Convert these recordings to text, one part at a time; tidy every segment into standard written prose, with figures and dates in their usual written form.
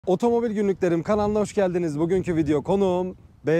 Otomobil Günlüklerim kanalına hoş geldiniz. Bugünkü video konuğum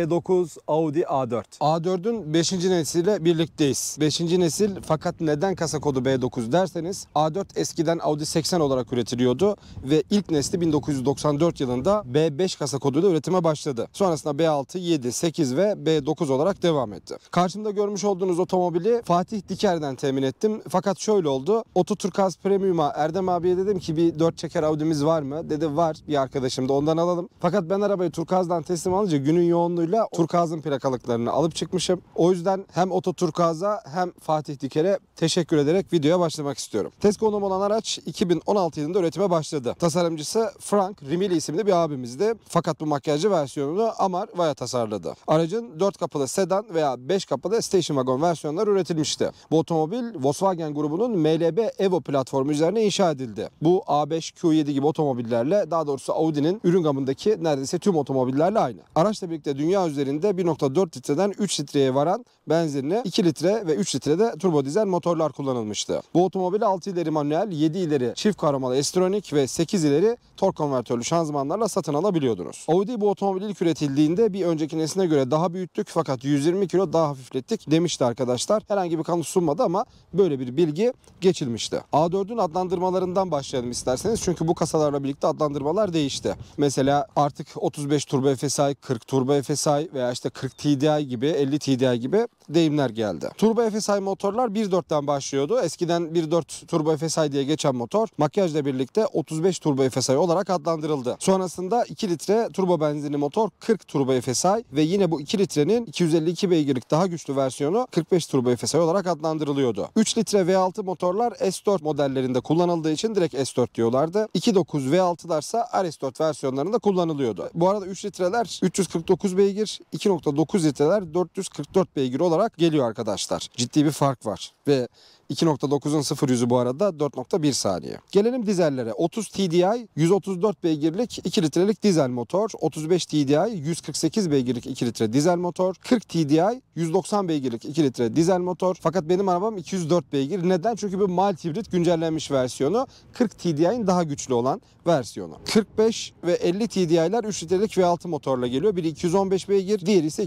B9 Audi A4. A4'ün 5. nesiliyle birlikteyiz. 5. nesil fakat neden kasa kodu B9 derseniz A4 eskiden Audi 80 olarak üretiliyordu ve ilk nesli 1994 yılında B5 kasa koduyla üretime başladı. Sonrasında B6, 7, 8 ve B9 olarak devam etti. Karşımda görmüş olduğunuz otomobili Fatih Diker'den temin ettim. Fakat şöyle oldu. Oto Turkuaz Premium'a Erdem abiye dedim ki bir 4 çeker Audi'miz var mı? Dedi var, bir arkadaşım da ondan alalım. Fakat ben arabayı Turkuaz'dan teslim alınca günün yoğunluğuyla Turkuaz'ın plakalıklarını alıp çıkmışım. O yüzden hem Oto Turkuaz'a hem Fatih Diker'e teşekkür ederek videoya başlamak istiyorum. Test konuğum olan araç 2016 yılında üretime başladı. Tasarımcısı Frank Rimili isimli bir abimizdi. Fakat bu makyajlı versiyonunu Amar Vaya tasarladı. Aracın 4 kapılı sedan veya 5 kapılı station wagon versiyonları üretilmişti. Bu otomobil Volkswagen grubunun MLB Evo platformu üzerine inşa edildi. Bu A5, Q7 gibi otomobillerle, daha doğrusu Audi'nin ürün gamındaki neredeyse tüm otomobillerle aynı. Araçla birlikte dünya üzerinde 1.4 litreden 3 litreye varan benzinli 2 litre ve 3 litrede turbo dizel motorlar kullanılmıştı. Bu otomobili 6 ileri manuel, 7 ileri çift kavramalı S-Tronic ve 8 ileri tork konvertörlü şanzımanlarla satın alabiliyordunuz. Audi bu otomobil ilk üretildiğinde bir önceki nesline göre daha büyüttük fakat 120 kilo daha hafiflettik demişti arkadaşlar. Herhangi bir kanıt sunmadı ama böyle bir bilgi geçilmişti. A4'ün adlandırmalarından başlayalım isterseniz çünkü bu kasalarla birlikte adlandırmalar değişti. Mesela artık 35 turbo FSI, 40 turbo FSI veya işte 40 TDI gibi, 50 TDI gibi deyimler geldi. Turbo FSI motorlar 1.4'ten başlıyordu. Eskiden 1.4 turbo FSI diye geçen motor makyajla birlikte 35 turbo FSI olarak adlandırıldı. Sonrasında 2 litre turbo benzinli motor 40 turbo FSI ve yine bu 2 litrenin 252 beygirlik daha güçlü versiyonu 45 turbo FSI olarak adlandırılıyordu. 3 litre V6 motorlar S4 modellerinde kullanıldığı için direkt S4 diyorlardı. 2.9 V6'larsa RS4 versiyonlarında kullanılıyordu. Bu arada 3 litreler 349 beygir, 2.9 litreler 444 beygir olarak geliyor arkadaşlar. Ciddi bir fark var ve 2.9'un 0-100'ü bu arada 4.1 saniye. Gelelim dizellere. 30 TDI 134 beygirlik 2 litrelik dizel motor. 35 TDI 148 beygirlik 2 litre dizel motor. 40 TDI 190 beygirlik 2 litre dizel motor. Fakat benim arabam 204 beygir. Neden? Çünkü bu mild hibrit güncellenmiş versiyonu. 40 TDI'nin daha güçlü olan versiyonu. 45 ve 50 TDI'ler 3 litrelik V6 motorla geliyor. Biri 215 beygir, diğeri ise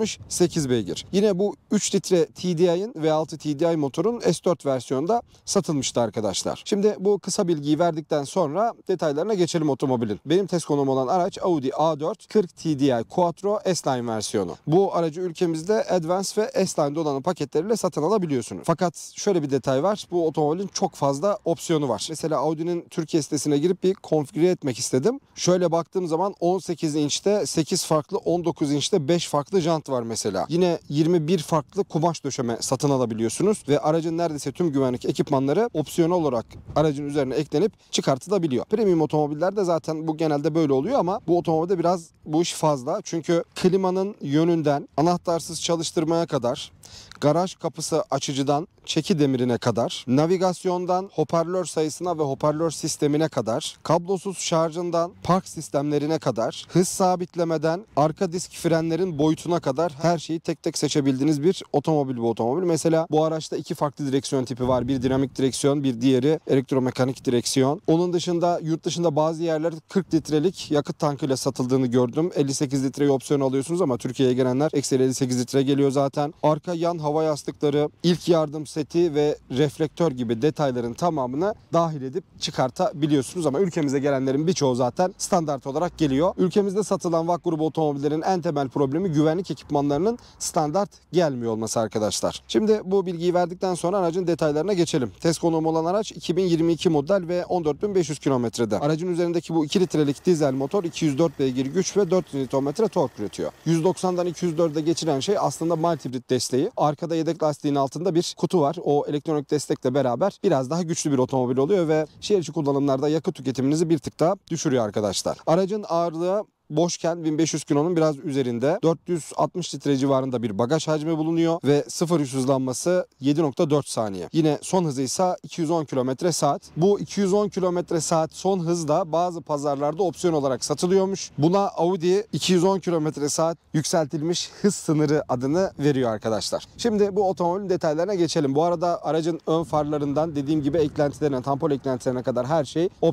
268 beygir. Yine bu 3 litre TDI'nin V6 TDI motorun S4 versiyonda satılmıştı arkadaşlar. Şimdi bu kısa bilgiyi verdikten sonra detaylarına geçelim otomobilin. Benim test konuğum olan araç Audi A4 40 TDI Quattro S-Line versiyonu. Bu aracı ülkemizde Advance ve S-Line donanım paketleriyle satın alabiliyorsunuz. Fakat şöyle bir detay var. Bu otomobilin çok fazla opsiyonu var. Mesela Audi'nin Türkiye sitesine girip bir konfigüre etmek istedim. Şöyle baktığım zaman 18 inçte 8 farklı, 19 inçte 5 farklı jant var mesela. Yine 21 farklı kumaş döşeme satın alabiliyorsunuz ve aracın neredeyse tüm güvenlik ekipmanları opsiyonel olarak aracın üzerine eklenip çıkartılabiliyor. Premium otomobillerde zaten bu genelde böyle oluyor ama bu otomobilde biraz bu iş fazla. Çünkü klimanın yönünden anahtarsız çalıştırmaya kadar, garaj kapısı açıcıdan çeki demirine kadar, navigasyondan hoparlör sayısına ve hoparlör sistemine kadar, kablosuz şarjından park sistemlerine kadar, hız sabitlemeden arka disk frenlerin boyutuna kadar her şeyi tek tek seçebildiğiniz bir otomobil bu otomobil. Mesela bu araçta iki farklı direksiyon tipi var. Bir dinamik direksiyon, bir diğeri elektromekanik direksiyon. Onun dışında yurt dışında bazı yerler 40 litrelik yakıt tankıyla satıldığını gördüm. 58 litreyi opsiyon alıyorsunuz ama Türkiye'ye gelenler eksi 58 litre geliyor zaten. Arka yan hava yastıkları, ilk yardım seti ve reflektör gibi detayların tamamını dahil edip çıkartabiliyorsunuz ama ülkemize gelenlerin birçoğu zaten standart olarak geliyor. Ülkemizde satılan VAK grubu otomobillerin en temel problemi güvenlik ekipmanlarının standart gelmiyor olması arkadaşlar. Şimdi bu bilgiyi verdikten sonra aracın detaylarına geçelim. Test konuğum olan araç 2022 model ve 14.500 kilometrede. Aracın üzerindeki bu 2 litrelik dizel motor 204 beygir güç ve 400 Nm tork üretiyor. 190'dan 204'e geçiren şey aslında mild hibrit desteği. Arkada yedek lastiğin altında bir kutu var. O elektronik destekle beraber biraz daha güçlü bir otomobil oluyor ve şehir içi kullanımlarda yakıt tüketiminizi bir tık daha düşürüyor arkadaşlar. Aracın ağırlığı boşken 1500 kilonun biraz üzerinde 460 litre civarında bir bagaj hacmi bulunuyor ve 0-100 hızlanması 7.4 saniye. Yine son hızı ise 210 km/saat. Bu 210 km/saat son hız da bazı pazarlarda opsiyon olarak satılıyormuş. Buna Audi 210 km/saat yükseltilmiş hız sınırı adını veriyor arkadaşlar. Şimdi bu otomobilin detaylarına geçelim. Bu arada aracın ön farlarından dediğim gibi eklentilerine, tampon eklentilerine kadar her şey opsiyon.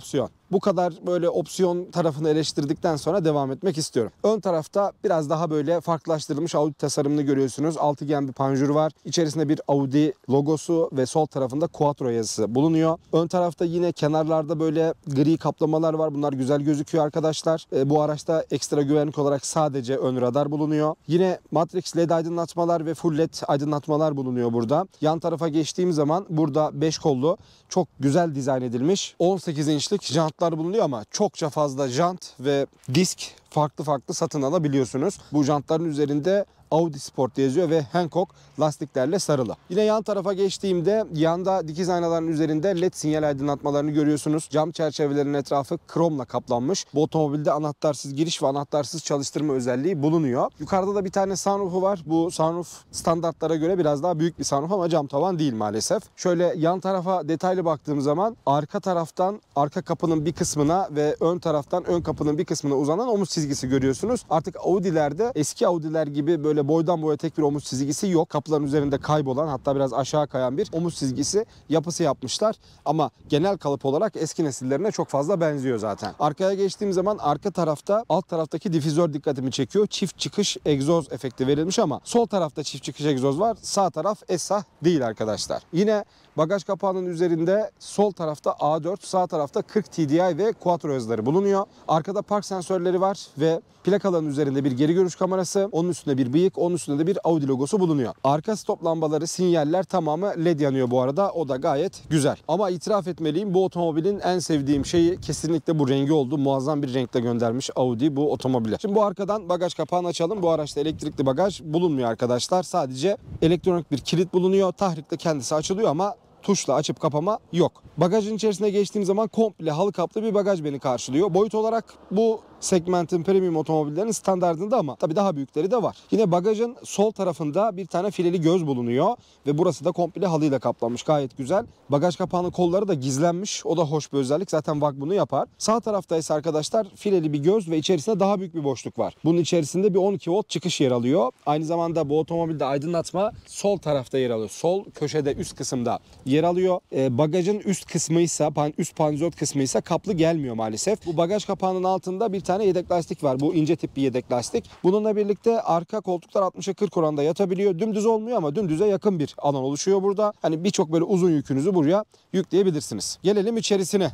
Bu kadar böyle opsiyon tarafını eleştirdikten sonra devam etmek istiyorum. Ön tarafta biraz daha böyle farklılaştırılmış Audi tasarımını görüyorsunuz. Altıgen bir panjur var. İçerisinde bir Audi logosu ve sol tarafında Quattro yazısı bulunuyor. Ön tarafta yine kenarlarda böyle gri kaplamalar var. Bunlar güzel gözüküyor arkadaşlar. Bu araçta ekstra güvenlik olarak sadece ön radar bulunuyor. Yine Matrix LED aydınlatmalar ve full LED aydınlatmalar bulunuyor burada. Yan tarafa geçtiğim zaman burada 5 kollu çok güzel dizayn edilmiş 18 inçlik jantlar bulunuyor ama çokça fazla jant ve disk farklı satın alabiliyorsunuz. Bu jantların üzerinde Audi Sport yazıyor ve Hankook lastiklerle sarılı. Yine yan tarafa geçtiğimde yanda dikiz aynaların üzerinde LED sinyal aydınlatmalarını görüyorsunuz. Cam çerçevelerin etrafı kromla kaplanmış. Bu otomobilde anahtarsız giriş ve anahtarsız çalıştırma özelliği bulunuyor. Yukarıda da bir tane sunroofu var. Bu sunroof standartlara göre biraz daha büyük bir sunroof ama cam tavan değil maalesef. Şöyle yan tarafa detaylı baktığım zaman arka taraftan arka kapının bir kısmına ve ön taraftan ön kapının bir kısmına uzanan omuz çizgisi görüyorsunuz. Artık Audi'lerde eski Audi'ler gibi böyle boydan boya tek bir omuz çizgisi yok. Kapıların üzerinde kaybolan hatta biraz aşağı kayan bir omuz çizgisi yapısı yapmışlar. Ama genel kalıp olarak eski nesillerine çok fazla benziyor zaten. Arkaya geçtiğim zaman arka tarafta alt taraftaki difüzör dikkatimi çekiyor. Çift çıkış egzoz efekti verilmiş ama sol tarafta çift çıkış egzoz var. Sağ taraf ESSA değil arkadaşlar. Yine bagaj kapağının üzerinde sol tarafta A4, sağ tarafta 40 TDI ve Quattro yazıları bulunuyor. Arkada park sensörleri var ve plakaların üzerinde bir geri görüş kamerası, onun üstünde bir bıyık, onun üstünde de bir Audi logosu bulunuyor. Arka stop lambaları, sinyaller tamamı LED yanıyor bu arada. O da gayet güzel. Ama itiraf etmeliyim, bu otomobilin en sevdiğim şeyi kesinlikle bu rengi oldu. Muazzam bir renkle göndermiş Audi bu otomobile. Şimdi bu arkadan bagaj kapağını açalım. Bu araçta elektrikli bagaj bulunmuyor arkadaşlar. Sadece elektronik bir kilit bulunuyor. Tahrikle kendisi açılıyor ama tuşla açıp kapama yok. Bagajın içerisine geçtiğim zaman komple halı kaplı bir bagaj beni karşılıyor. Boyut olarak bu segmentin premium otomobillerinin standardında ama tabii daha büyükleri de var. Yine bagajın sol tarafında bir tane fileli göz bulunuyor ve burası da komple halıyla kaplanmış. Gayet güzel. Bagaj kapağının kolları da gizlenmiş. O da hoş bir özellik. Zaten VAG bunu yapar. Sağ tarafta ise arkadaşlar fileli bir göz ve içerisinde daha büyük bir boşluk var. Bunun içerisinde bir 12 volt çıkış yer alıyor. Aynı zamanda bu otomobilde aydınlatma sol tarafta yer alıyor. Sol köşede üst kısımda yer alıyor. Bagajın üst kısmıysa, üst panzot kısmıysa kaplı gelmiyor maalesef. Bu bagaj kapağının altında bir tane yedek lastik var. Bu ince tip bir yedek lastik. Bununla birlikte arka koltuklar 60'a 40 oranda yatabiliyor. Dümdüz olmuyor ama dümdüze yakın bir alan oluşuyor burada. Hani birçok böyle uzun yükünüzü buraya yükleyebilirsiniz. Gelelim içerisine.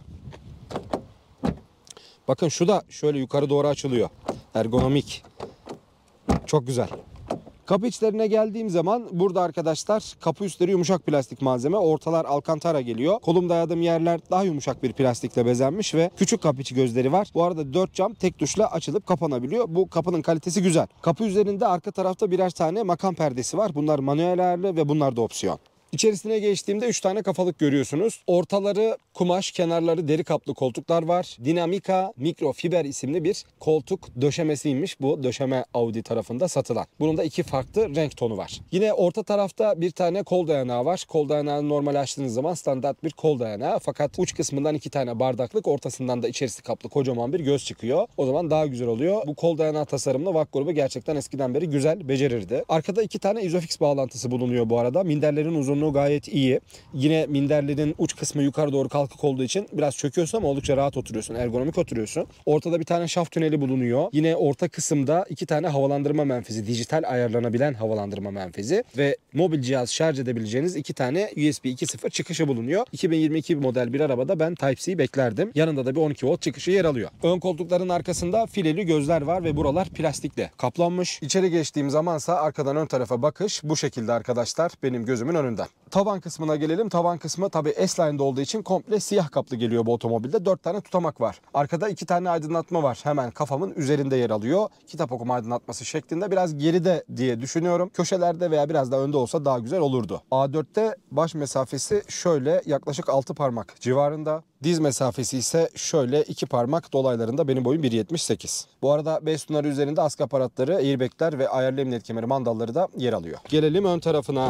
Bakın şu da şöyle yukarı doğru açılıyor. Ergonomik. Çok güzel. Kapı içlerine geldiğim zaman burada arkadaşlar kapı üstleri yumuşak plastik malzeme. Ortalar alkantara geliyor. Kolum dayadığım yerler daha yumuşak bir plastikle bezenmiş ve küçük kapı içi gözleri var. Bu arada 4 cam tek tuşla açılıp kapanabiliyor. Bu kapının kalitesi güzel. Kapı üzerinde arka tarafta birer tane makam perdesi var. Bunlar manuel ayarlı ve bunlar da opsiyon. İçerisine geçtiğimde 3 tane kafalık görüyorsunuz. Ortaları kumaş, kenarları deri kaplı koltuklar var. Dinamica Mikrofiber isimli bir koltuk döşemesiymiş bu döşeme Audi tarafında satılan. Bunun da 2 farklı renk tonu var. Yine orta tarafta bir tane kol dayanağı var. Kol dayanağını normal açtığınız zaman standart bir kol dayanağı. Fakat uç kısmından 2 tane bardaklık, ortasından da içerisi kaplı kocaman bir göz çıkıyor. O zaman daha güzel oluyor. Bu kol dayanağı tasarımlı VAG grubu gerçekten eskiden beri güzel becerirdi. Arkada 2 tane Isofix bağlantısı bulunuyor bu arada. Minderlerin uzunluğu gayet iyi. Yine minderlerin uç kısmı yukarı doğru kalkık olduğu için biraz çöküyorsun ama oldukça rahat oturuyorsun. Ergonomik oturuyorsun. Ortada bir tane şaft tüneli bulunuyor. Yine orta kısımda 2 tane havalandırma menfezi. Dijital ayarlanabilen havalandırma menfezi ve mobil cihaz şarj edebileceğiniz 2 tane USB 2.0 çıkışı bulunuyor. 2022 model bir arabada ben Type-C beklerdim. Yanında da bir 12 volt çıkışı yer alıyor. Ön koltukların arkasında fileli gözler var ve buralar plastikle kaplanmış. İçeri geçtiğim zamansa arkadan ön tarafa bakış bu şekilde arkadaşlar benim gözümün önünden. Tavan kısmına gelelim. Tavan kısmı tabii S-Line'da olduğu için komple siyah kaplı geliyor bu otomobilde. 4 tane tutamak var. Arkada 2 tane aydınlatma var. Hemen kafamın üzerinde yer alıyor. Kitap okuma aydınlatması şeklinde. Biraz geride diye düşünüyorum. Köşelerde veya biraz daha önde olsa daha güzel olurdu. A4'te baş mesafesi şöyle yaklaşık 6 parmak civarında. Diz mesafesi ise şöyle 2 parmak dolaylarında. Benim boyum 1.78. Bu arada B sütunları üzerinde askı aparatları, airbagler ve ayarlı emniyet kemeri mandalları da yer alıyor. Gelelim ön tarafına.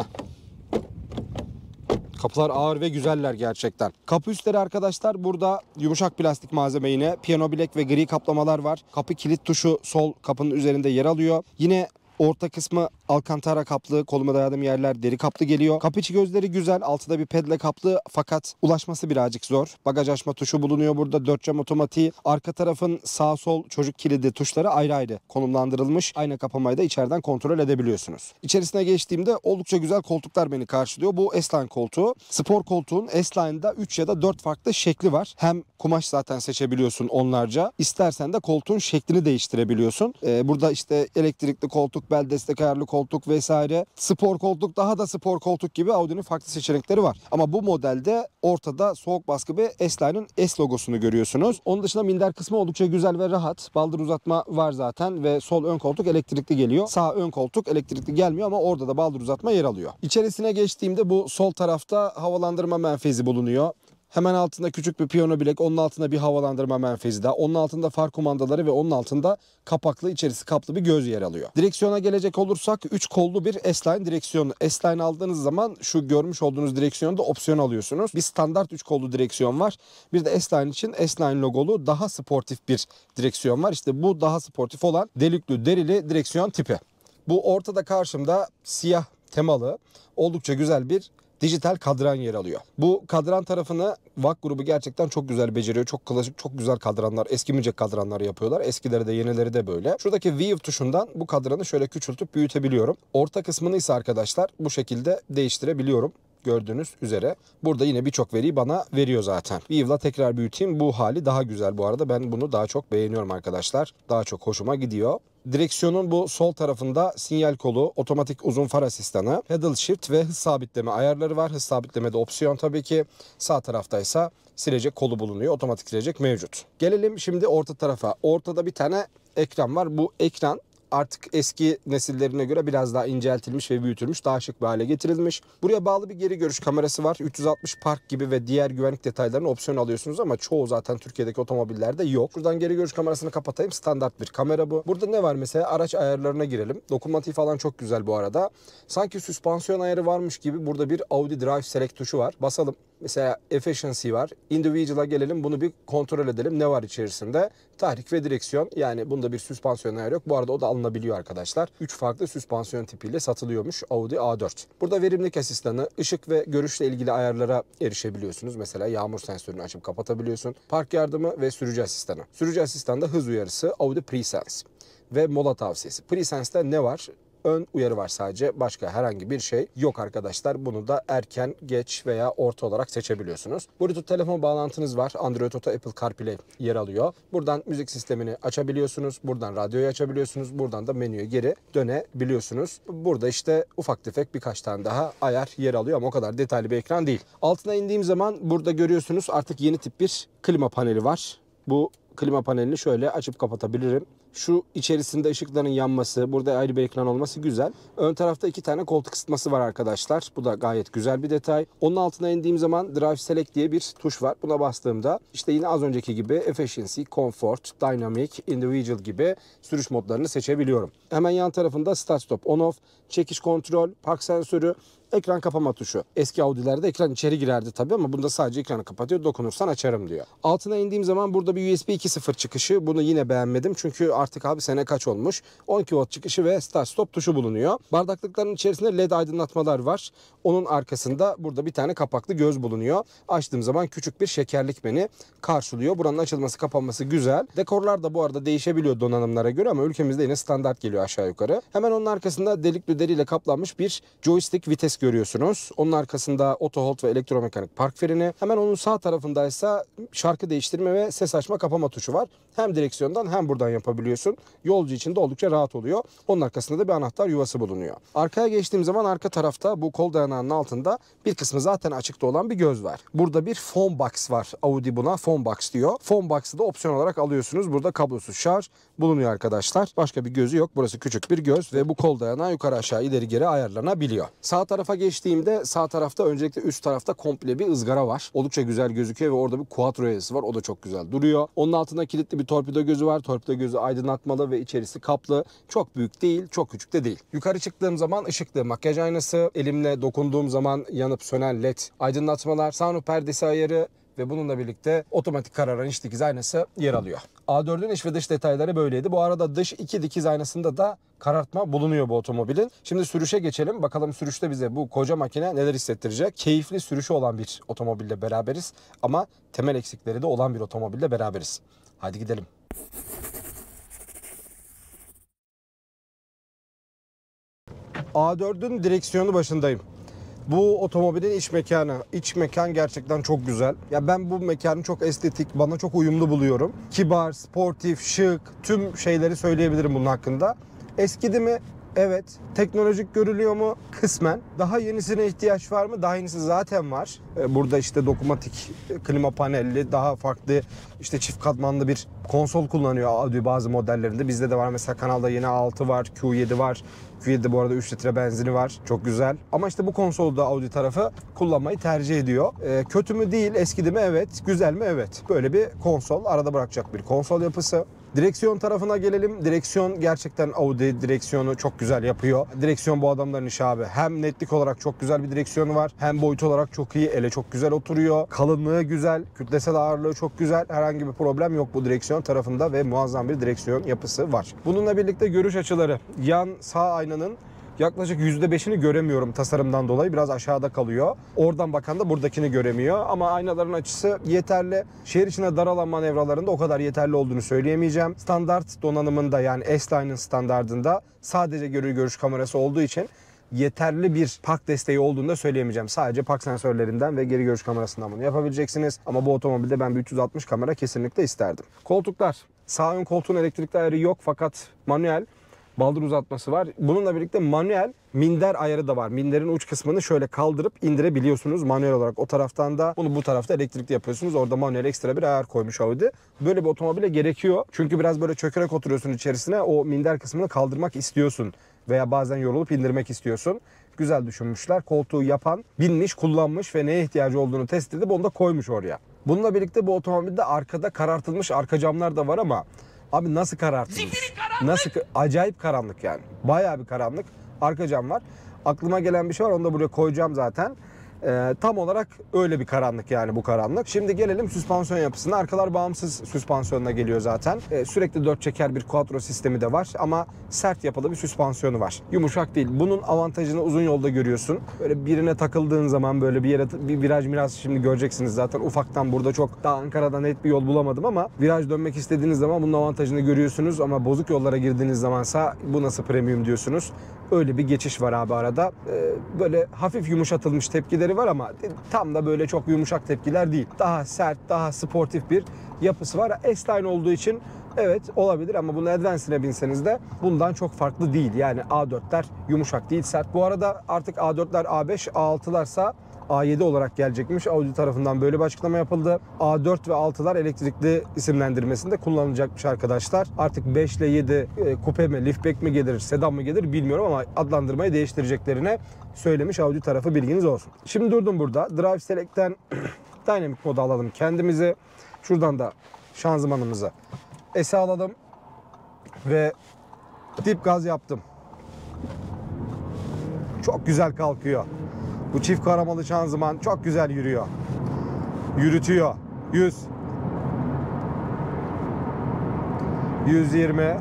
Kapılar ağır ve güzeller gerçekten. Kapı üstleri arkadaşlar burada yumuşak plastik malzeme yine. Piyano bilek ve gri kaplamalar var. Kapı kilit tuşu sol kapının üzerinde yer alıyor. Yine Orta kısmı alkantara kaplı, koluma dayadığım yerler deri kaplı geliyor. Kapı içi gözleri güzel. Altıda bir pedle kaplı fakat ulaşması birazcık zor. Bagaj açma tuşu bulunuyor burada. 4 cam otomatiği. Arka tarafın sağ sol çocuk kilidi tuşları ayrı ayrı konumlandırılmış. Ayna kapamayı da içeriden kontrol edebiliyorsunuz. İçerisine geçtiğimde oldukça güzel koltuklar beni karşılıyor. Bu S-Line koltuğu. Spor koltuğun S-Line'da 3 ya da 4 farklı şekli var. Hem kumaş zaten seçebiliyorsun onlarca. İstersen de koltuğun şeklini değiştirebiliyorsun. Burada işte elektrikli koltuk, bel destek ayarlı koltuk vesaire. Spor koltuk, daha da spor koltuk gibi Audi'nin farklı seçenekleri var. Ama bu modelde ortada soğuk baskı ve S-Line'ın S logosunu görüyorsunuz. Onun dışında minder kısmı oldukça güzel ve rahat. Baldır uzatma var zaten ve sol ön koltuk elektrikli geliyor. Sağ ön koltuk elektrikli gelmiyor ama orada da baldır uzatma yer alıyor. İçerisine geçtiğimde bu sol tarafta havalandırma menfezi bulunuyor. Hemen altında küçük bir piyano bilek, onun altında bir havalandırma menfezi daha, onun altında far kumandaları ve onun altında kapaklı, içerisi kaplı bir göz yer alıyor. Direksiyona gelecek olursak 3 kollu bir S-Line direksiyonu. S-Line aldığınız zaman şu görmüş olduğunuz direksiyonu da opsiyon alıyorsunuz. Bir standart 3 kollu direksiyon var. Bir de S-Line için S-Line logolu daha sportif bir direksiyon var. İşte bu daha sportif olan delikli derili direksiyon tipi. Bu ortada karşımda siyah temalı oldukça güzel bir dijital kadran yer alıyor. Bu kadran tarafını VAK grubu gerçekten çok güzel beceriyor. Çok klasik, çok güzel kadranlar, eskimeyecek kadranlar yapıyorlar. Eskileri de yenileri de böyle. Şuradaki View tuşundan bu kadranı şöyle küçültüp büyütebiliyorum. Orta kısmını ise arkadaşlar bu şekilde değiştirebiliyorum. Gördüğünüz üzere. Burada yine birçok veriyi bana veriyor zaten. View'la tekrar büyüteyim. Bu hali daha güzel bu arada. Ben bunu daha çok beğeniyorum arkadaşlar. Daha çok hoşuma gidiyor. Direksiyonun bu sol tarafında sinyal kolu, otomatik uzun far asistanı, pedal shift ve hız sabitleme ayarları var. Hız sabitlemede opsiyon tabii ki. Sağ taraftaysa silecek kolu bulunuyor. Otomatik silecek mevcut. Gelelim şimdi orta tarafa. Ortada bir tane ekran var. Bu ekran artık eski nesillerine göre biraz daha inceltilmiş ve büyütülmüş, daha şık bir hale getirilmiş. Buraya bağlı bir geri görüş kamerası var. 360 park gibi ve diğer güvenlik detaylarını opsiyon alıyorsunuz ama çoğu zaten Türkiye'deki otomobillerde yok. Şuradan geri görüş kamerasını kapatayım. Standart bir kamera bu. Burada ne var mesela? Araç ayarlarına girelim. Dokunmatiği falan çok güzel bu arada. Sanki süspansiyon ayarı varmış gibi burada bir Audi Drive Select tuşu var. Basalım. Mesela Efficiency var. Individual'a gelelim. Bunu bir kontrol edelim. Ne var içerisinde? Tahrik ve direksiyon. Yani bunda bir süspansiyon ayarı yok. Bu arada o da alınabiliyor arkadaşlar. 3 farklı süspansiyon tipiyle satılıyormuş Audi A4. Burada verimlilik asistanı, ışık ve görüşle ilgili ayarlara erişebiliyorsunuz. Mesela yağmur sensörünü açıp kapatabiliyorsun. Park yardımı ve sürücü asistanı. Sürücü asistanında hız uyarısı, Audi Presense ve mola tavsiyesi. Presense'de ne var? Ön uyarı var sadece. Başka herhangi bir şey yok arkadaşlar. Bunu da erken, geç veya orta olarak seçebiliyorsunuz. Bluetooth telefon bağlantınız var. Android Auto, Apple CarPlay yer alıyor. Buradan müzik sistemini açabiliyorsunuz. Buradan radyoyu açabiliyorsunuz. Buradan da menüye geri dönebiliyorsunuz. Burada işte ufak tefek birkaç tane daha ayar yer alıyor ama o kadar detaylı bir ekran değil. Altına indiğim zaman burada görüyorsunuz artık yeni tip bir klima paneli var. Bu klima panelini şöyle açıp kapatabilirim. Şu içerisinde ışıkların yanması, burada ayrı bir ekran olması güzel. Ön tarafta 2 tane koltuk ısıtması var arkadaşlar. Bu da gayet güzel bir detay. Onun altına indiğim zaman Drive Select diye bir tuş var. Buna bastığımda işte yine az önceki gibi Efficiency, Comfort, Dynamic, Individual gibi sürüş modlarını seçebiliyorum. Hemen yan tarafında Start Stop On Off, çekiş kontrol, park sensörü, ekran kapama tuşu. Eski Audi'lerde ekran içeri girerdi tabii ama bunda sadece ekranı kapatıyor. Dokunursan açarım diyor. Altına indiğim zaman burada bir USB 2.0 çıkışı. Bunu yine beğenmedim çünkü artık abi sene kaç olmuş. 12 volt çıkışı ve Start Stop tuşu bulunuyor. Bardaklıkların içerisinde LED aydınlatmalar var. Onun arkasında burada bir tane kapaklı göz bulunuyor. Açtığım zaman küçük bir şekerlik beni karşılıyor. Buranın açılması kapanması güzel. Dekorlar da bu arada değişebiliyor donanımlara göre ama ülkemizde yine standart geliyor aşağı yukarı. Hemen onun arkasında delikli deriyle kaplanmış bir joystick vites görüyorsunuz. Onun arkasında auto hold ve elektromekanik park freni. Hemen onun sağ tarafındaysa şarkı değiştirme ve ses açma kapama tuşu var. Hem direksiyondan hem buradan yapabiliyorsun. Yolcu için de oldukça rahat oluyor. Onun arkasında da bir anahtar yuvası bulunuyor. Arkaya geçtiğim zaman arka tarafta bu kol dayanağının altında bir kısmı zaten açıkta olan bir göz var. Burada bir phone box var. Audi buna phone box diyor. Phone box'ı da opsiyon olarak alıyorsunuz. Burada kablosuz şarj bulunuyor arkadaşlar. Başka bir gözü yok. Burası küçük bir göz ve bu kol dayanağı yukarı aşağı ileri geri ayarlanabiliyor. Sağ tarafa geçtiğimde sağ tarafta öncelikle üst tarafta komple bir ızgara var. Oldukça güzel gözüküyor ve orada bir quattro yazısı var. O da çok güzel duruyor. Onun altında kilitli bir torpido gözü var. Torpido gözü aydınlatmalı ve içerisi kaplı. Çok büyük değil, çok küçük de değil. Yukarı çıktığım zaman ışıklı makyaj aynası, elimle dokunduğum zaman yanıp sönen led aydınlatmalar, sunroof perdesi ayarı, ve bununla birlikte otomatik kararan iç dikiz aynası yer alıyor. A4'ün iç ve dış detayları böyleydi. Bu arada dış iki dikiz aynasında da karartma bulunuyor bu otomobilin. Şimdi sürüşe geçelim. Bakalım sürüşte bize bu koca makine neler hissettirecek. Keyifli sürüşü olan bir otomobille beraberiz ama temel eksikleri de olan bir otomobille beraberiz. Hadi gidelim. A4'ün direksiyonu başındayım. Bu otomobilin iç mekanı. İç mekan gerçekten çok güzel. Ya ben bu mekanı çok estetik, bana çok uyumlu buluyorum. Kibar, sportif, şık, tüm şeyleri söyleyebilirim bunun hakkında. Eskidi mi? Evet. Teknolojik görülüyor mu? Kısmen. Daha yenisine ihtiyaç var mı? Daha yenisi zaten var. Burada işte dokunmatik klima panelli, daha farklı işte çift katmanlı bir konsol kullanıyor Audi bazı modellerinde. Bizde de var mesela, kanalda yeni A6 var, Q7 var. Q7'de bu arada 3 litre benzini var. Çok güzel. Ama işte bu konsolu da Audi tarafı kullanmayı tercih ediyor. Kötü mü değil, eskidi mi? Evet. Güzel mi? Evet. Böyle bir konsol. Arada bırakacak bir konsol yapısı. Direksiyon tarafına gelelim. Direksiyon gerçekten Audi direksiyonu çok güzel yapıyor. Direksiyon bu adamların işi abi. Hem netlik olarak çok güzel bir direksiyonu var. Hem boyut olarak çok iyi. Ele çok güzel oturuyor. Kalınlığı güzel. Kütlesel ağırlığı çok güzel. Herhangi bir problem yok bu direksiyon tarafında ve muazzam bir direksiyon yapısı var. Bununla birlikte görüş açıları. Yan sağ aynanın yaklaşık %5'ini göremiyorum tasarımdan dolayı. Biraz aşağıda kalıyor. Oradan bakan da buradakini göremiyor. Ama aynaların açısı yeterli. Şehir içine dar alan manevralarında o kadar yeterli olduğunu söyleyemeyeceğim. Standart donanımında, yani S-Line'ın standardında sadece görüş kamerası olduğu için yeterli bir park desteği olduğunu da söyleyemeyeceğim. Sadece park sensörlerinden ve geri görüş kamerasından bunu yapabileceksiniz. Ama bu otomobilde ben bir 360 kamera kesinlikle isterdim. Koltuklar. Sağ ön koltuğun elektrikli ayarı yok fakat manuel. Baldır uzatması var. Bununla birlikte manuel minder ayarı da var. Minderin uç kısmını şöyle kaldırıp indirebiliyorsunuz manuel olarak. O taraftan da bunu bu tarafta elektrikli yapıyorsunuz. Orada manuel ekstra bir ayar koymuş Audi. Böyle bir otomobile gerekiyor. Çünkü biraz böyle çökerek oturuyorsun içerisine. O minder kısmını kaldırmak istiyorsun. Veya bazen yorulup indirmek istiyorsun. Güzel düşünmüşler. Koltuğu yapan, binmiş, kullanmış ve neye ihtiyacı olduğunu test edip onu da koymuş oraya. Bununla birlikte bu otomobilde arkada karartılmış arka camlar da var ama abi nasıl karartılmış? Nasıl? Acayip karanlık yani. Bayağı bir karanlık. Arka cam var. Aklıma gelen bir şey var. Onu da buraya koyacağım zaten. Tam olarak öyle bir karanlık yani bu karanlık. Şimdi gelelim süspansiyon yapısına. Arkalar bağımsız süspansiyonla geliyor zaten. Sürekli 4 çeker bir quattro sistemi de var ama sert yapılı bir süspansiyonu var. Yumuşak değil. Bunun avantajını uzun yolda görüyorsun. Böyle birine takıldığın zaman böyle bir yere bir viraj biraz şimdi göreceksiniz zaten. Ufaktan burada çok daha Ankara'da net bir yol bulamadım ama viraj dönmek istediğiniz zaman bunun avantajını görüyorsunuz ama bozuk yollara girdiğiniz zamansa bu nasıl premium diyorsunuz. Öyle bir geçiş var abi arada. Böyle hafif yumuşatılmış tepkileri var ama tam da böyle çok yumuşak tepkiler değil. Daha sert, daha sportif bir yapısı var. S-Line olduğu için evet olabilir ama bunu Advance'ine binseniz de bundan çok farklı değil. Yani A4'ler yumuşak değil, sert. Bu arada artık A4'ler A5, A6'larsa A7 olarak gelecekmiş. Audi tarafından böyle bir açıklama yapıldı. A4 ve 6'lar elektrikli isimlendirmesinde kullanılacakmış arkadaşlar. Artık 5 ile 7 kupe mi, liftback mi gelir, sedan mı gelir bilmiyorum ama adlandırmayı değiştireceklerine söylemiş Audi tarafı, bilginiz olsun. Şimdi durdum burada. Drive Select'ten Dynamic modu alalım kendimizi. Şuradan da şanzımanımızı S'e alalım ve dip gaz yaptım. Çok güzel kalkıyor. Bu çift karamalı şanzıman çok güzel yürüyor. Yürütüyor. 100. 120.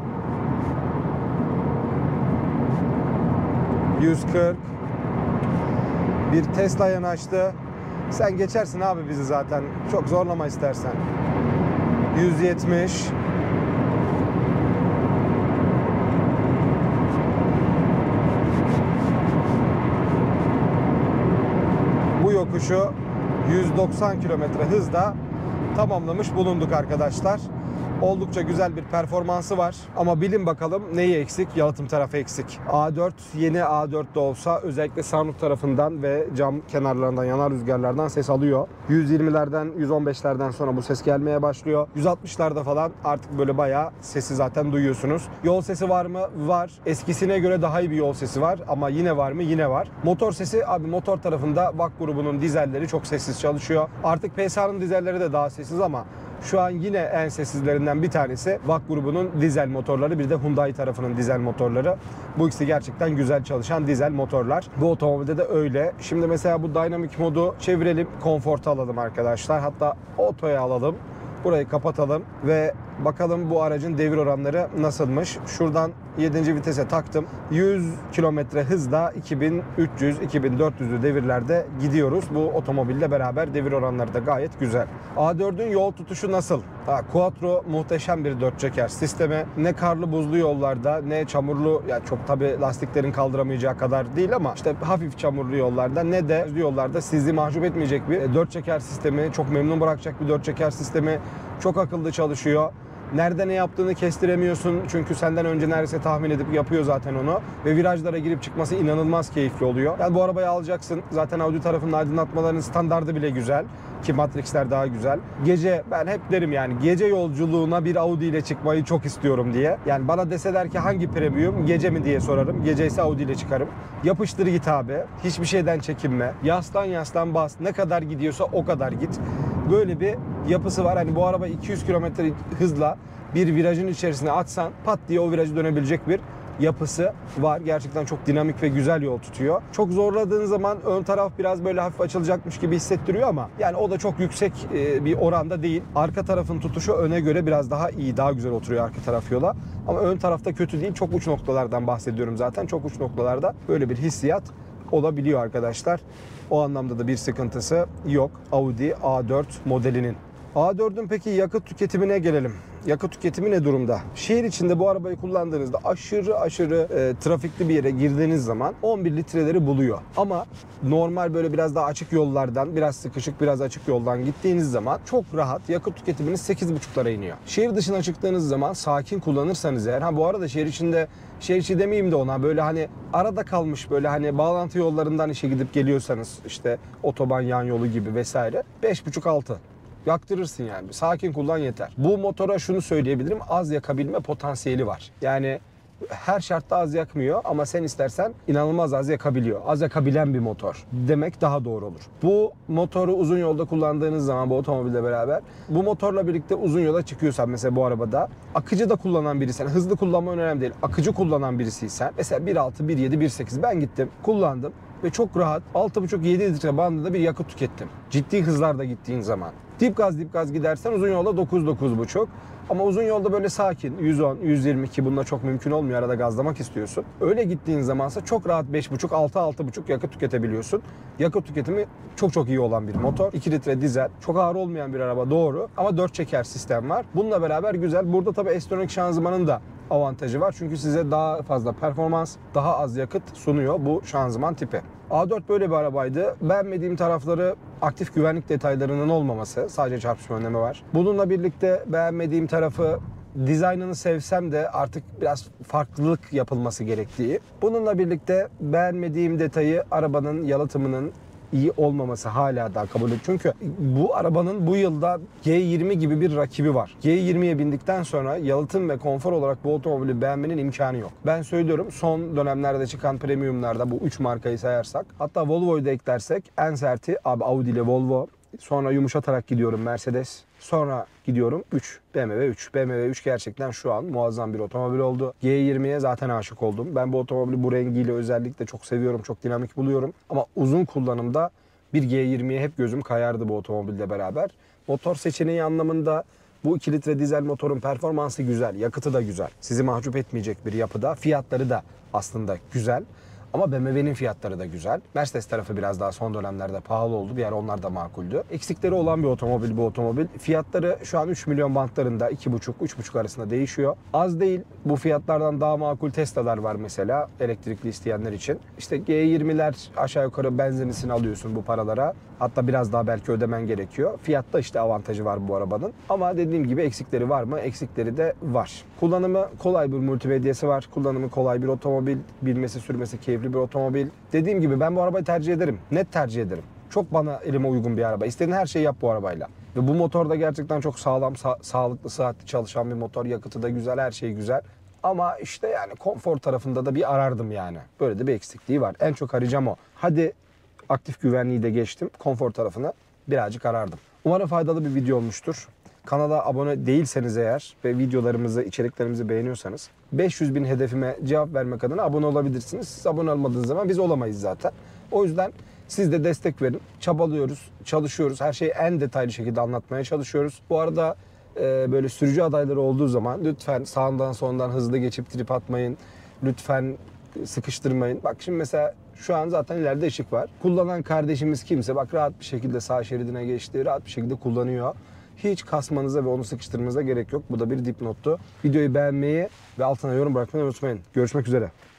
140. Bir Tesla yanaştı. Sen geçersin abi bizi zaten. Çok zorlama istersen. 170. Bu yokuşu 190 km hızla tamamlamış bulunduk arkadaşlar. Oldukça güzel bir performansı var. Ama bilin bakalım neyi eksik? Yalıtım tarafı eksik. A4 yeni A4 de olsa özellikle sunroof tarafından ve cam kenarlarından, yanar rüzgarlardan ses alıyor. 120'lerden, 115'lerden sonra bu ses gelmeye başlıyor. 160'larda falan artık böyle bayağı sesi zaten duyuyorsunuz. Yol sesi var mı? Var. Eskisine göre daha iyi bir yol sesi var ama yine var mı? Yine var. Motor sesi, abi motor tarafında VAK grubunun dizelleri çok sessiz çalışıyor. Artık PSA'nın dizelleri de daha sessiz ama Şu an yine en sessizlerinden bir tanesi VAK grubunun dizel motorları, bir de Hyundai tarafının dizel motorları. Bu ikisi gerçekten güzel çalışan dizel motorlar. Bu otomobilde de öyle. Şimdi mesela bu Dynamic modu çevirelim, Comfort'a alalım arkadaşlar. Hatta Auto'ya alalım. Burayı kapatalım ve bakalım bu aracın devir oranları nasılmış. Şuradan 7. vitese taktım. 100 km hızla 2300-2400'lü devirlerde gidiyoruz. Bu otomobille beraber devir oranları da gayet güzel. A4'ün yol tutuşu nasıl? Quattro muhteşem bir 4 çeker sistemi. Ne karlı buzlu yollarda ne çamurlu, yani çok tabi lastiklerin kaldıramayacağı kadar değil ama işte hafif çamurlu yollarda ne de yollarda sizi mahcup etmeyecek bir 4 çeker sistemi. Çok memnun bırakacak bir 4 çeker sistemi. Çok akıllı çalışıyor. Nerede ne yaptığını kestiremiyorsun çünkü senden önce neredeyse tahmin edip yapıyor zaten onu. Ve virajlara girip çıkması inanılmaz keyifli oluyor. Yani bu arabayı alacaksın. Zaten Audi tarafının aydınlatmalarının standardı bile güzel. Ki Matrix'ler daha güzel. Gece, ben hep derim yani, gece yolculuğuna bir Audi ile çıkmayı çok istiyorum diye. Yani bana deseler ki hangi premium, gece mi diye sorarım. Gece ise Audi ile çıkarım. Yapıştır git abi. Hiçbir şeyden çekinme. Yaslan yaslan bas. Ne kadar gidiyorsa o kadar git. Böyle bir yapısı var. Hani bu araba 200 km hızla bir virajın içerisine atsan pat diye o virajı dönebilecek bir yapısı var. Gerçekten çok dinamik ve güzel yol tutuyor. Çok zorladığın zaman ön taraf biraz böyle hafif açılacakmış gibi hissettiriyor ama yani o da çok yüksek bir oranda değil. Arka tarafın tutuşu öne göre biraz daha iyi, daha güzel oturuyor arka taraf yola. Ama ön tarafta kötü değil. Çok uç noktalardan bahsediyorum zaten. Çok uç noktalarda böyle bir hissiyat olabiliyor arkadaşlar. O anlamda da bir sıkıntısı yok Audi A4 modelinin. A4'ün peki yakıt tüketimine gelelim. Yakıt tüketimi ne durumda? Şehir içinde bu arabayı kullandığınızda aşırı trafikli bir yere girdiğiniz zaman 11 litreleri buluyor. Ama normal böyle biraz daha açık yollardan, biraz sıkışık, biraz açık yoldan gittiğiniz zaman çok rahat yakıt tüketiminiz 8,5'lara iniyor. Şehir dışına çıktığınız zaman sakin kullanırsanız eğer, bu arada şehir içi demeyeyim de ona, böyle hani arada kalmış, böyle hani bağlantı yollarından işe gidip geliyorsanız, işte otoban yan yolu gibi vesaire, 5,5-6. Yaktırırsın yani. Sakin kullan yeter. Bu motora şunu söyleyebilirim. Az yakabilme potansiyeli var. Yani her şartta az yakmıyor ama sen istersen inanılmaz az yakabiliyor. Az yakabilen bir motor demek daha doğru olur. Bu motoru uzun yolda kullandığınız zaman, bu otomobille beraber, bu motorla birlikte uzun yola çıkıyorsan mesela bu arabada, akıcı da kullanan birisen, hızlı kullanman önemli değil, akıcı kullanan birisiysen, mesela 1.6, 1.7, 1.8 ben gittim, kullandım ve çok rahat 6,5-7 litre bandında bir yakıt tükettim. Ciddi hızlarda gittiğin zaman. Dip gaz gidersen uzun yolda 9-9,5. Ama uzun yolda böyle sakin 110, 122, bununla çok mümkün olmuyor, arada gazlamak istiyorsun. Öyle gittiğin zamansa çok rahat 5,5, 6,5 yakıt tüketebiliyorsun. Yakıt tüketimi çok iyi olan bir motor. 2 litre dizel, çok ağır olmayan bir araba doğru ama 4 çeker sistem var. Bununla beraber güzel. Burada tabii S-Tronic şanzımanın da avantajı var. Çünkü size daha fazla performans, daha az yakıt sunuyor bu şanzıman tipi. A4 böyle bir arabaydı. Beğenmediğim tarafları aktif güvenlik detaylarının olmaması. Sadece çarpışma önlemi var. Bununla birlikte beğenmediğim tarafı, dizaynını sevsem de artık biraz farklılık yapılması gerektiği. Bununla birlikte beğenmediğim detayı arabanın yalıtımının iyi olmaması hala daha kabul edilir. Çünkü bu arabanın bu yılda G20 gibi bir rakibi var. G20'ye bindikten sonra yalıtım ve konfor olarak bu otomobili beğenmenin imkanı yok. Ben söylüyorum, son dönemlerde çıkan premiumlarda bu 3 markayı sayarsak, hatta Volvo'yu da eklersek en serti abi Audi ile Volvo. Sonra yumuşatarak gidiyorum Mercedes. Sonra gidiyorum BMW 3. BMW 3 gerçekten şu an muazzam bir otomobil oldu. G20'ye zaten aşık oldum. Ben bu otomobili bu rengiyle özellikle çok seviyorum. Çok dinamik buluyorum. Ama uzun kullanımda bir G20'ye hep gözüm kayardı bu otomobille beraber. Motor seçeneği anlamında bu 2 litre dizel motorun performansı güzel. Yakıtı da güzel. Sizi mahcup etmeyecek bir yapıda. Fiyatları da aslında güzel. Ama BMW'nin fiyatları da güzel. Mercedes tarafı biraz daha son dönemlerde pahalı oldu. Bir yer onlar da makuldü. Eksikleri olan bir otomobil bu otomobil. Fiyatları şu an 3 milyon bantlarında, 2,5-3,5 arasında değişiyor. Az değil. Bu fiyatlardan daha makul Tesla'lar var mesela, elektrikli isteyenler için. İşte G20'ler aşağı yukarı benzinlisini alıyorsun bu paralara. Hatta biraz daha belki ödemen gerekiyor. Fiyatta işte avantajı var bu arabanın. Ama dediğim gibi eksikleri var mı? Eksikleri de var. Kullanımı kolay bir multimedyası var. Kullanımı kolay bir otomobil. Bilmesi, sürmesi keyifli bir otomobil. Dediğim gibi ben bu arabayı tercih ederim. Net tercih ederim. Çok bana elime uygun bir araba. İstediğin her şeyi yap bu arabayla. Ve bu motor da gerçekten çok sağlam, sağlıklı, sıhhatli çalışan bir motor. Yakıtı da güzel, her şey güzel. Ama işte yani konfor tarafında da bir arardım yani. Böyle de bir eksikliği var. En çok arayacağım o. Hadi aktif güvenliği de geçtim. Konfor tarafına birazcık arardım. Umarım faydalı bir video olmuştur. Kanala abone değilseniz eğer ve videolarımızı, içeriklerimizi beğeniyorsanız 500.000 hedefime cevap vermek adına abone olabilirsiniz. Siz abone olmadığınız zaman biz olamayız zaten. O yüzden siz de destek verin. Çabalıyoruz, çalışıyoruz. Her şeyi en detaylı şekilde anlatmaya çalışıyoruz. Bu arada böyle sürücü adayları olduğu zaman lütfen sağından solundan hızlı geçip trip atmayın. Lütfen sıkıştırmayın. Bak şimdi mesela şu an zaten ileride ışık var. Kullanan kardeşimiz kimse bak rahat bir şekilde sağ şeridine geçti. Rahat bir şekilde kullanıyor. Hiç kasmanıza ve onu sıkıştırmanıza gerek yok. Bu da bir dipnottu. Videoyu beğenmeyi ve altına yorum bırakmayı unutmayın. Görüşmek üzere.